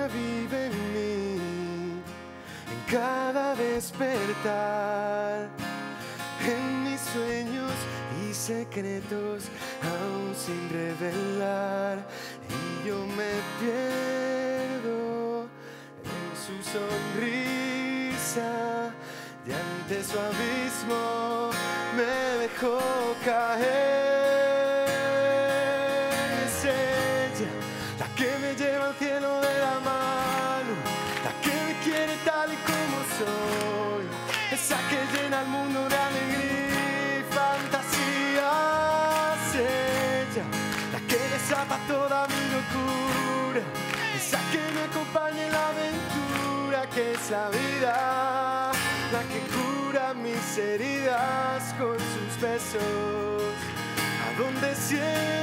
que vive en mí, en cada despertar, en mis sueños y secretos aún sin revelar, y yo me pierdo en su sonrisa, y ante su abismo me dejó caer. Es ella la que me lleva al cielo de la mano, la que me quiere tal y como soy, esa que llena el mundo de alegría y fantasías. Ella la que desata toda mi locura, esa que me acompaña en la aventura que es la vida, la que cura mis heridas con sus besos, a donde siempre